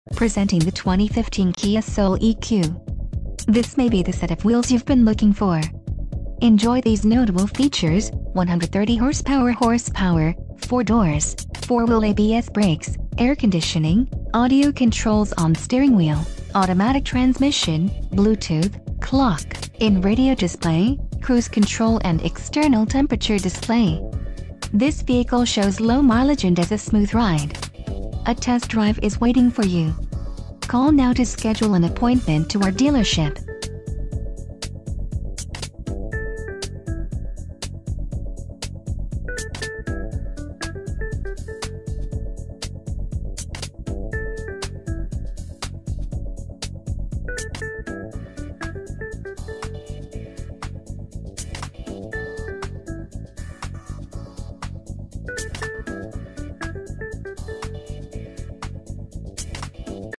Presenting the 2015 Kia Soul EQ. This may be the set of wheels you've been looking for. Enjoy these notable features: 130 horsepower, 4 doors, 4-wheel ABS brakes, air conditioning, audio controls on steering wheel, automatic transmission, Bluetooth, clock, in-radio display, cruise control and external temperature display. This vehicle shows low mileage and has a smooth ride. A test drive is waiting for you. Call now to schedule an appointment to our dealership.